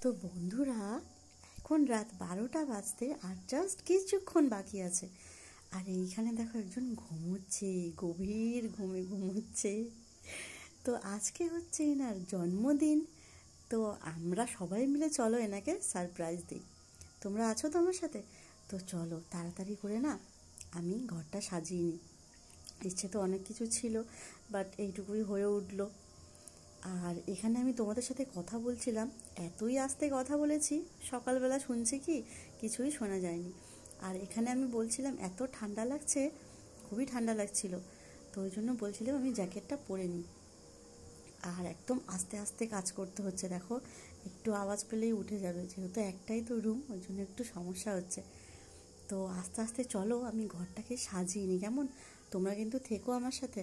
তো বন্ধুরা, এখন রাত 12টা বাজতে আর জাস্ট কিছুক্ষণ বাকি আছে। আর এইখানে দেখো একজন ঘুমোচ্ছে, গভীর ঘুমে ঘুমোচ্ছে। তো আজকে হচ্ছে এনার জন্মদিন। তো আমরা সবাই মিলে চলো এনাকে সারপ্রাইজ দিই। তোমরা আছো তো আমার সাথে? তো চলো তাড়াতাড়ি করে না আমি ঘরটা সাজিয়ে নিই। ইচ্ছে তো অনেক কিছু ছিল, বাট এইটুকুই হয়ে উঠলো। আর এখানে আমি তোমাদের সাথে কথা বলছিলাম, এতই আস্তে কথা বলেছি, সকালবেলা শুনছি কি কিছুই শোনা যায়নি। আর এখানে আমি বলছিলাম এত ঠান্ডা লাগছে, খুবই ঠান্ডা লাগছিল, তো ওই জন্য বলছিলাম আমি জ্যাকেটটা পরে নিই। আর একদম আস্তে আস্তে কাজ করতে হচ্ছে, দেখো একটু আওয়াজ পেলেই উঠে যাবে, যেহেতু একটাই তো রুম, ওই জন্য একটু সমস্যা হচ্ছে। তো আস্তে আস্তে চলো আমি ঘরটাকে সাজিয়ে নিই, কেমন? তোমরা কিন্তু থেকো আমার সাথে।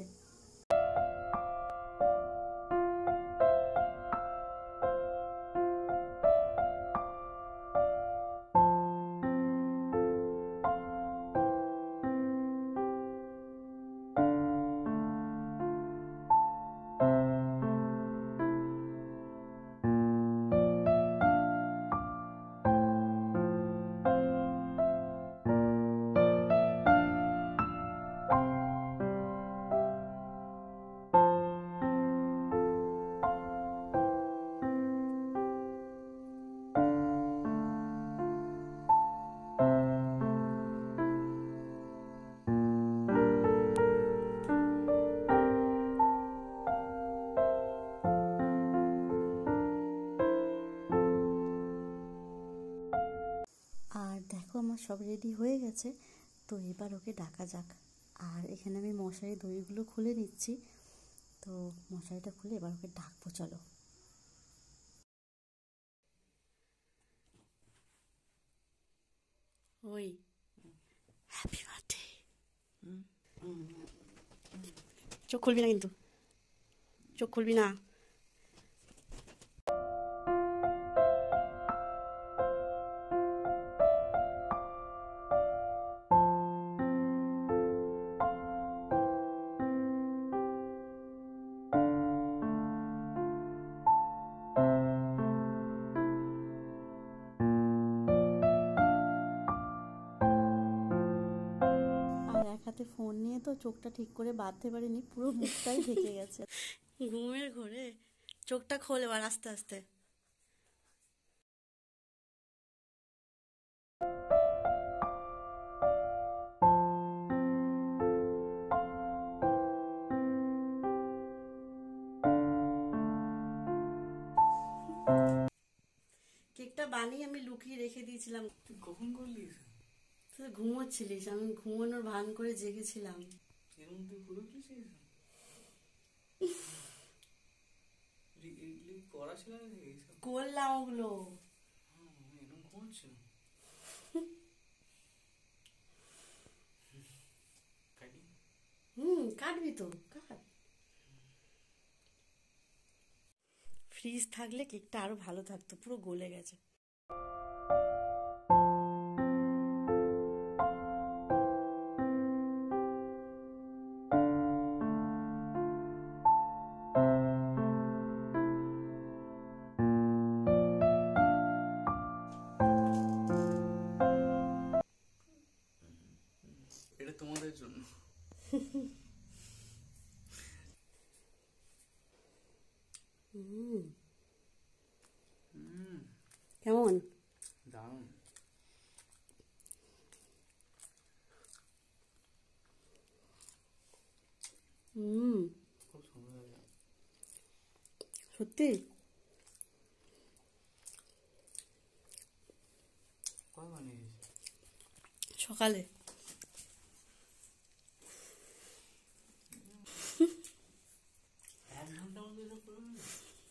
আর দেখো আমার সব রেডি হয়ে গেছে, তো এবার ওকে ডাকা যাক। আর এখানে আমি মশারি দড়িগুলো খুলে নিচ্ছি, তো মশারিটা খুলে এবার ওকে ডাকবো, চলো। ওই হ্যাপি বার্থডে। চোখ খুলবি না কিন্তু, চোখ খুলবি না। আর এক হাতে ফোন নিয়ে তো চোখটা ঠিক করে বাঁধতে পারিনি, পুরো মুখটাই ঢেকে গেছে। ঘুমের ঘোরে চোখটা খোল এবার আস্তে আস্তে। কেকটা বানিয়ে আমি লুকিয়ে রেখে দিয়েছিলাম। তুই কখন করলি? তুই ঘুমোচ্ছিলিস, আমি ঘুমানোর ভান করে জেগেছিলাম। এর মধ্যে পুরো কি এগুলি করা ছিল না? করলাম ওগুলো। এরকম ঘুমাচ্ছ? কাটি? কাটবি তো কাট। ফ্রিজ থাকলে কেকটা আরো ভালো থাকতো, পুরো গলে গেছে। এটা তোমাদের জন্য। কেমন? দারুণ। খুব সুন্দর লাগে সত্যি। কয় বানিয়েছিস? সকালে। এক ঘন্টার মধ্যে সব করে ফেললি?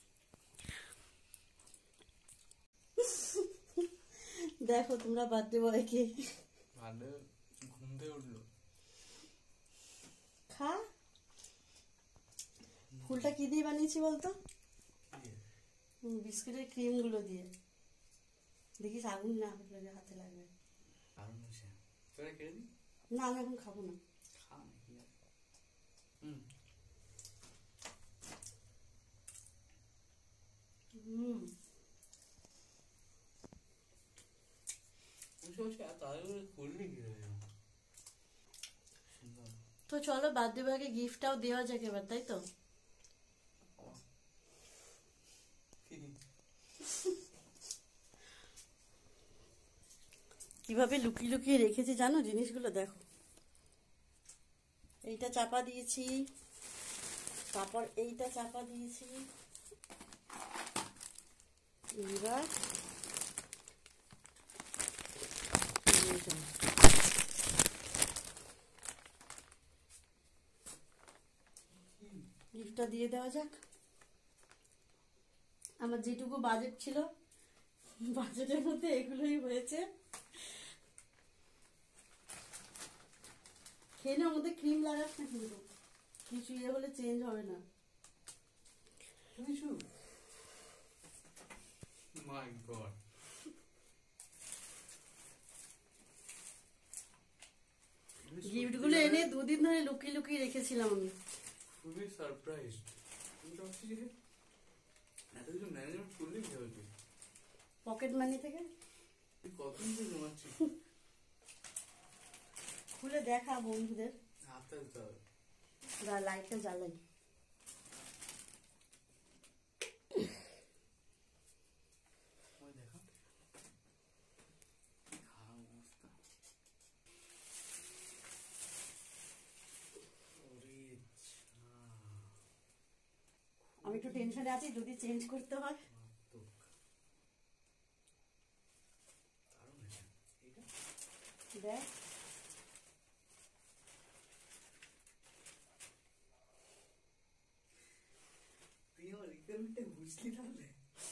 দেখো তোমরা বার্থডে বয়কে ভালো ঘুম থেকে উঠলো। খা। ফুলটা কি দিয়ে বানিয়েছি বলতো? বিস্কুটের ক্রিম গুলো দিয়ে। দেখিস আগুন না লাগে, হাতে লাগবে। আরো নিচে তোরা কেটে দি। না আমি এখন খাবো না। খা নাকি? বসে বসে এত আগে করে করলি কি রে? সুন্দর। তো চলো বার্থডে বয়কে গিফটটাও দেওয়া যাক এবার, তাই তো? কিভাবে লুকিয়ে লুকিয়ে রেখেছি জানো জিনিসগুলো, দেখো। এইটা চাপা দিয়েছি, তারপর এইটা চাপা দিয়েছি, এইবার গিফটটা দিয়ে দেওয়া যাক। আমার যেটুকু বাজেট ছিল, বাজেটের মধ্যে এগুলোই হয়েছে। খেয়ে মধ্যে ক্রিম লাগাস না কিন্তু, কিছু ইয়ে হলে চেঞ্জ হবে না। মাই গড, গিফট গুলো এনে দুদিন ধরে লুকিয়ে লুকিয়ে রেখেছিলাম আমি। খুবই সারপ্রাইজ। আমি ভাবছি যে এত কিছু ম্যানেজমেন্ট করলি কি হবে? পকেট মানি থেকে। তুই কতদিন ধরে জমাচ্ছিস? খুলে দেখা বন্ধুদের। হাতে দিতে হবে। লাইটটা জ্বালাই। ওই দেখো কি খারাপ অবস্থা। ওরে আমি একটু টেনশনে আছি, যদি চেঞ্জ করতে হয়। মারাত্মক। দারুণ হয়েছে এটা। দেখ তুই আমার রিকোয়ারমেন্টটা বুঝলি তাহলে?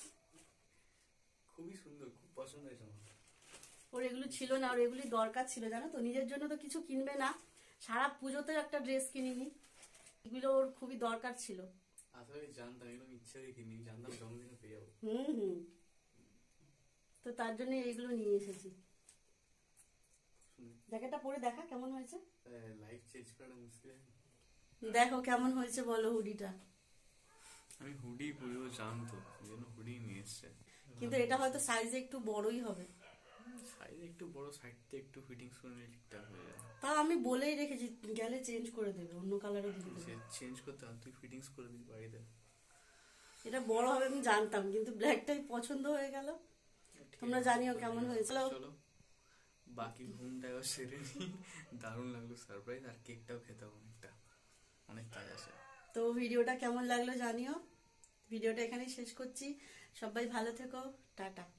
খুবই সুন্দর, খুব পছন্দ হয়েছে আমার। ওর এগুলো ছিল না, ওর এগুলি দরকার ছিল জানো তো। নিজের জন্য তো কিছু কিনবে না, সারা পুজোতে একটা ড্রেস কিনিনি, এগুলো ওর খুবই দরকার ছিল। আসলে জানতাম, এরকম ইচ্ছা দিয়ে কিনি, জানতাম জন্মদিনে পেয়ে যাবো। হুম, তো তার জন্য এইগুলো নিয়ে এসেছি। জ্যাকেটটা পরে দেখা কেমন হয়েছে। লাইফ চেঞ্জ করা মুশকিল। দেখো কেমন হয়েছে বলো হুডিটা। আমি হুডি পরিও জানতো, এই জন্য হুডি নিয়ে এসছে। কিন্তু এটা হয়তো সাইজে একটু বড়ই হবে। সাইজ একটু বড়, সাইডতে একটু ফিটিংস করে নিলে ঠিকঠাক হয়ে যাবে। তাও আমি বলেই রেখেছি, গেলে চেঞ্জ করে দেবে, অন্য কালারও দিয়ে দেবে। চেঞ্জ করতে হবে, তুই ফিটিংস করে দিবি বাড়িতে। এটা বড় হবে আমি জানতাম, কিন্তু ব্ল্যাকটাই পছন্দ হয়ে গেল। তোমরা জানিও কেমন হয়েছিল। চলো বাকি ঘুমটাও সেরে নি। দারুণ লাগলো সারপ্রাইজ, আর কেকটাও খেতে হবে অনেক কাজ আছে। তো ভিডিওটা কেমন লাগলো জানিও। ভিডিওটা এখানেই শেষ করছি, সবাই ভালো থেকো, টাটা।